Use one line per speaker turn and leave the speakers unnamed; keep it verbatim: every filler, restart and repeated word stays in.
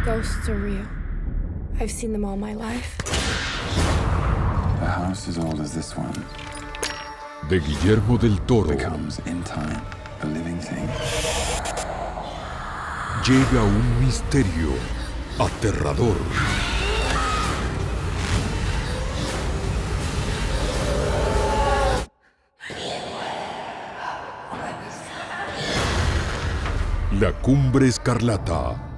Ghosts are real. I've seen them all my life.
A house as old as this one
De Guillermo del Toro
becomes, in time, a living thing.
llega un misterio aterrador. La Cumbre Escarlata.